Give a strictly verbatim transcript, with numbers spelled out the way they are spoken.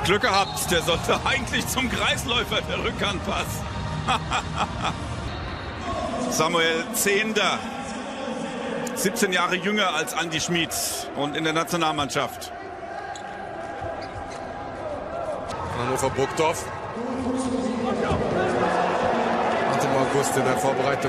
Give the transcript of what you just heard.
Glück gehabt, der sollte eigentlich zum Kreisläufer, der Rückhandpass. Samuel Zehnder, siebzehn Jahre jünger als Andi Schmid und in der Nationalmannschaft. Hannover Burgdorf. Hat im August in der Vorbereitung